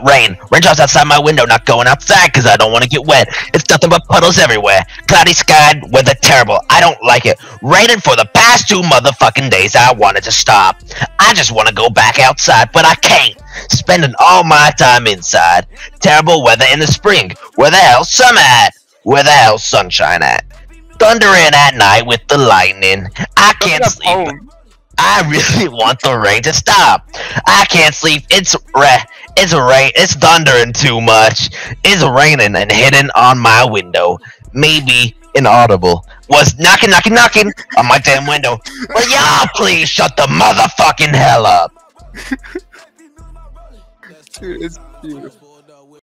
rain. Raindrops outside my window, not going outside because I don't want to get wet. It's nothing but puddles everywhere. Cloudy sky, weather terrible. I don't like it. Raining for the past 2 motherfucking days. I wanted to stop. I just want to go back outside, but I can't. Spending all my time inside. Terrible weather in the spring. Where the hell's summer at? Where the hell's sunshine at? Thundering at night with the lightning. I can't sleep. I really want the rain to stop. I can't sleep. It's rain. It's thundering too much. It's raining and hitting on my window. Maybe inaudible was knocking on my damn window. Will y'all please shut the motherfucking hell up? Dude, it's beautiful.